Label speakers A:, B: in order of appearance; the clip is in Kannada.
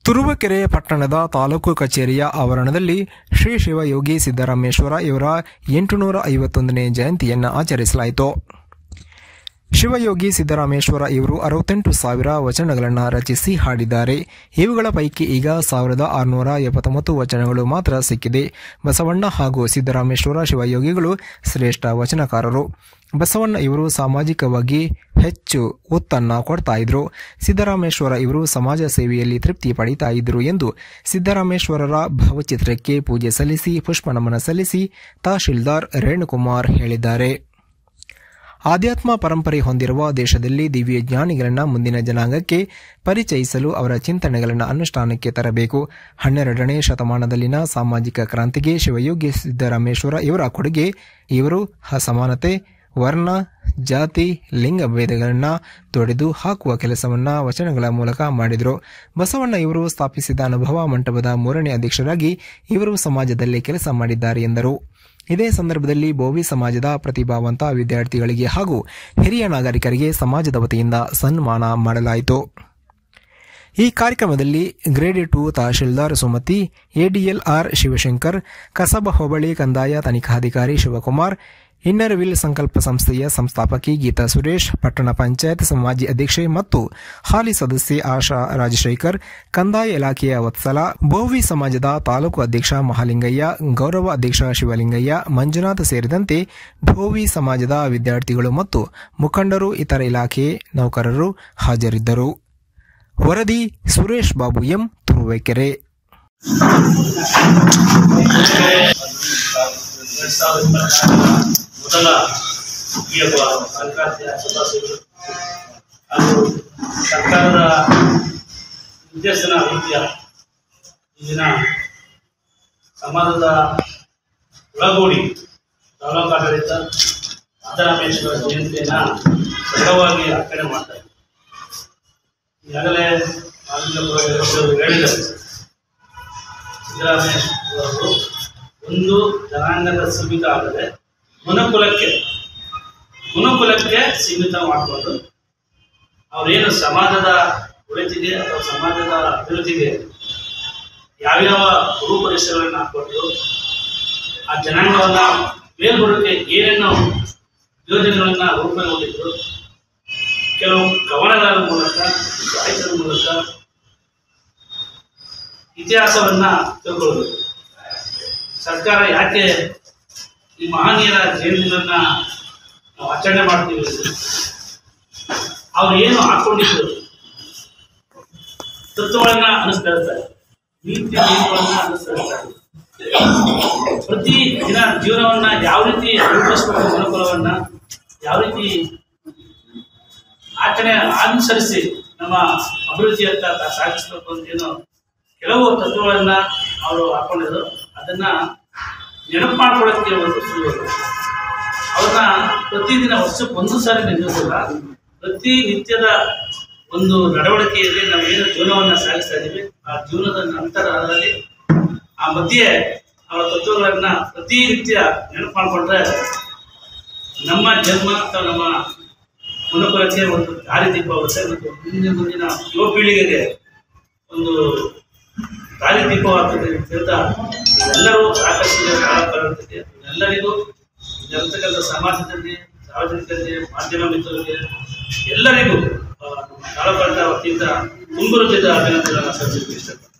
A: ತುರುವೇಕೆರೆ ಪಟ್ಟಣದ ತಾಲೂಕು ಕಚೇರಿಯ ಆವರಣದಲ್ಲಿ ಶ್ರೀ ಶಿವಯೋಗಿ ಸಿದ್ದರಾಮೇಶ್ವರ ಇವರ 851ನೇ ಜಯಂತಿಯನ್ನು ಆಚರಿಸಲಾಯಿತು. ಶಿವಯೋಗಿ ಸಿದ್ದರಾಮೇಶ್ವರ ಇವರು 68,000 ವಚನಗಳನ್ನು ರಚಿಸಿ ಹಾಡಿದ್ದಾರೆ. ಇವುಗಳ ಪೈಕಿ ಈಗ 1679 ವಚನಗಳು ಮಾತ್ರ ಸಿಕ್ಕಿದೆ. ಬಸವಣ್ಣ ಹಾಗೂ ಸಿದ್ದರಾಮೇಶ್ವರ ಶಿವಯೋಗಿಗಳು ಶ್ರೇಷ್ಠ ವಚನಕಾರರು. ಬಸವಣ್ಣ ಇವರು ಸಾಮಾಜಿಕವಾಗಿ ಹೆಚ್ಚು ಒತ್ತನ್ನು ಕೊಡ್ತಾ ಇದ್ರು. ಸಿದ್ದರಾಮೇಶ್ವರ ಇವರು ಸಮಾಜ ಸೇವೆಯಲ್ಲಿ ತೃಪ್ತಿ ಪಡೀತಾ ಇದ್ರು ಎಂದು ಸಿದ್ದರಾಮೇಶ್ವರರ ಭಾವಚಿತ್ರಕ್ಕೆ ಪೂಜೆ ಸಲ್ಲಿಸಿ ಪುಷ್ಪನಮನ ಸಲ್ಲಿಸಿ ತಹಶೀಲ್ದಾರ್ ರೇಣುಕುಮಾರ್ ಹೇಳಿದ್ದಾರೆ. ಆಧ್ಯಾತ್ಮ ಪರಂಪರೆ ಹೊಂದಿರುವ ದೇಶದಲ್ಲಿ ದಿವ್ಯ ಜ್ಞಾನಿಗಳನ್ನು ಮುಂದಿನ ಜನಾಂಗಕ್ಕೆ ಪರಿಚಯಿಸಲು ಅವರ ಚಿಂತನೆಗಳನ್ನು ಅನುಷ್ಠಾನಕ್ಕೆ ತರಬೇಕು. 12ನೇ ಶತಮಾನದಲ್ಲಿನ ಸಾಮಾಜಿಕ ಕ್ರಾಂತಿಗೆ ಶಿವಯೋಗಿ ಸಿದ್ದರಾಮೇಶ್ವರ ಇವರ ಕೊಡುಗೆ. ಇವರು ಅಸಮಾನತೆ, ವರ್ಣ, ಜಾತಿ, ಲಿಂಗ ಭೇದಗಳನ್ನು ತೊಡೆದು ಹಾಕುವ ಕೆಲಸವನ್ನು ವಚನಗಳ ಮೂಲಕ ಮಾಡಿದರು. ಬಸವಣ್ಣ ಇವರು ಸ್ಥಾಪಿಸಿದ ಅನುಭವ ಮಂಟಪದ 3ನೇ ಅಧ್ಯಕ್ಷರಾಗಿ ಇವರು ಸಮಾಜದಲ್ಲಿ ಕೆಲಸ ಮಾಡಿದ್ದಾರೆ ಎಂದರು. ಇದೇ ಸಂದರ್ಭದಲ್ಲಿ ಬೋವಿ ಸಮಾಜದ ಪ್ರತಿಭಾವಂತ ವಿದ್ಯಾರ್ಥಿಗಳಿಗೆ ಹಾಗೂ ಹಿರಿಯ ನಾಗರಿಕರಿಗೆ ಸಮಾಜದ ವತಿಯಿಂದ ಸನ್ಮಾನ ಮಾಡಲಾಯಿತು. ಈ ಕಾರ್ಯಕ್ರಮದಲ್ಲಿ ಗ್ರೇಡ್ 2 ತಹಶೀಲ್ದಾರ್ ಸುಮತಿ, ಎಡಿಎಲ್ಆರ್ ಶಿವಶಂಕರ್, ಕಸಬಾ ಹೋಬಳಿ ಕಂದಾಯ ತನಿಖಾಧಿಕಾರಿ ಶಿವಕುಮಾರ್, ಇನ್ನರ್ವಿಲ್ ಸಂಕಲ್ಪ ಸಂಸ್ಥೆಯ ಸಂಸ್ಥಾಪಕಿ ಗೀತಾ ಸುರೇಶ್, ಪಟ್ಟಣ ಪಂಚಾಯತ್ ಮಾಜಿ ಅಧ್ಯಕ್ಷೆ ಮತ್ತು ಹಾಲಿ ಸದಸ್ಯೆ ಆಶಾ ರಾಜಶೇಖರ್, ಕಂದಾಯ ಇಲಾಖೆಯ ವತ್ಸಲ, ಬೋವಿ ಸಮಾಜದ ತಾಲೂಕು ಅಧ್ಯಕ್ಷ ಮಹಾಲಿಂಗಯ್ಯ, ಗೌರವ ಅಧ್ಯಕ್ಷ ಶಿವಲಿಂಗಯ್ಯ, ಮಂಜುನಾಥ್ ಸೇರಿದಂತೆ ಬೋವಿ ಸಮಾಜದ ವಿದ್ಯಾರ್ಥಿಗಳು ಮತ್ತು ಮುಖಂಡರು, ಇತರ ಇಲಾಖೆ ನೌಕರರು ಹಾಜರಿದ್ದರು. ವರದಿ ಸುರೇಶ್ ಬಾಬು ಎಂ, ತುರುವೇಕೆರೆ.
B: ಮೊದಲ ಸಂಕ್ರಾಂತಿಯ ಶುಭಾಶಯಗಳು ಹಾಗೂ ಸರ್ಕಾರದ ನಿರ್ದೇಶನ ರೀತಿಯ ಈಗಿನ ಸಮಾಜದ ಒಳಗೂಡಿ ತಾಲೂಕಾಡಳಿತ ಸಿದ್ದರಾಮೇಶ್ವರ ಜಯಂತಿಯನ್ನು ಸರಳವಾಗಿ ಆಚರಣೆ ಮಾಡ್ತಾರೆ. ಈಗಾಗಲೇ ಹೇಳಿದರು, ಸಿದ್ದರಾಮೇಶ್ವರರು ಒಂದು ಜನಾಂಗದ ಸೀಮಿತ ಆಗದೆ ಮನುಕುಲಕ್ಕೆ ಸೀಮಿತ ಮಾಡಿಕೊಂಡು ಅವರೇನು ಸಮಾಜದ ಒಳಿತಿಗೆ ಅಥವಾ ಸಮಾಜದ ಅಭಿವೃದ್ಧಿಗೆ ಯಾವ್ಯಾವ ರೂಪರೇಷೆಗಳನ್ನು ಹಾಕ್ಕೊಂಡು ಆ ಜನಾಂಗವನ್ನು ಮೇಲ್ಬರೋಕ್ಕೆ ಏನೇನು ಯೋಜನೆಗಳನ್ನು ರೂಪುಗೊಂಡಿದ್ರು, ಕೆಲವು ಕವನಗಳ ಮೂಲಕ, ಸಾಹಿತ್ಯದ ಮೂಲಕ ಇತಿಹಾಸವನ್ನು ತಿಳ್ಕೊಳ್ಬೇಕು. ಸರ್ಕಾರ ಯಾಕೆ ಈ ಮಹನೀಯರ ಜಯಂತಿಗಳನ್ನ ನಾವು ಆಚರಣೆ ಮಾಡ್ತೀವಿ? ಅವ್ರು ಏನು ಹಾಕೊಂಡಿದ್ರು ತತ್ವಗಳನ್ನ ಅನುಸರಿಸ್ತಾರೆ, ನೀತಿ ನಿಯಮಗಳನ್ನ ಅನುಸರಿಸ್ತಾರೆ. ಪ್ರತಿ ದಿನ ಜೀವನವನ್ನ ಯಾವ ರೀತಿ ರೂಪಿಸಬೇಕು, ಮನುಕುಲವನ್ನ ಯಾವ ರೀತಿ ಆಚರಣೆ ಅನುಸರಿಸಿ ನಮ್ಮ ಅಭಿವೃದ್ಧಿಯತ್ತ ಸಾಗಿಸಬೇಕು ಅಂತ ಏನು ಕೆಲವು ತತ್ವಗಳನ್ನ ಅವರು ಹಾಕೊಂಡಿದ್ರು. ಅದನ್ನ ನೆನಪು ಮಾಡ್ಕೊಳ್ಳೋಕ್ಕೆ ಒಂದು ಸುಲಭ. ಅವ್ರನ್ನ ಪ್ರತಿದಿನ ವರ್ಷಕ್ಕೆ ಒಂದು ಸಾರಿ ನೆನಪಿಸಲ್ಲ, ಪ್ರತಿನಿತ್ಯದ ಒಂದು ನಡವಳಿಕೆಯಲ್ಲಿ ನಾವೇನು ಜೀವನವನ್ನು ಸಾಗಿಸ್ತಾ ಇದ್ದೀವಿ ಆ ಜೀವನದ ನಂತರದಲ್ಲಿ ಆ ಮಧ್ಯೆ ಅವರ ತತ್ವಗಳನ್ನ ಪ್ರತಿನಿತ್ಯ ನೆನಪು ಮಾಡಿಕೊಂಡ್ರೆ ನಮ್ಮ ಜನ್ಮ ಅಥವಾ ನಮ್ಮ ಮನುಕುಲಕ್ಕೆ ಒಂದು ದಾರಿದೀಪವಾಗುತ್ತೆ ಮತ್ತು ಮುಂದಿನ ಯುವ ಪೀಳಿಗೆಗೆ ಒಂದು ದಾರಿದೀಪವಾಗ್ತದೆ ಅಂತ ಎಲ್ಲರೂ ಸಾಕಷ್ಟು ಬರುತ್ತದೆ. ಎಲ್ಲರಿಗೂ ಇರತಕ್ಕಂಥ ಸಮಾಜದಲ್ಲಿ, ಸಾರ್ವಜನಿಕರಿಗೆ, ಮಾಧ್ಯಮ ಮಿತ್ರರಿಗೆ ಎಲ್ಲರಿಗೂ ತಾಲೂಕಾಡಳಿತ ವತಿಯಿಂದ ತುಂಬು ಹೃದಯದ ಅಭಿನಂದನೆಗಳನ್ನು ಸಲ್ಲಿಸಲಿಕ್ಕೆ ಇಷ್ಟಪಡ್ತೀನಿ.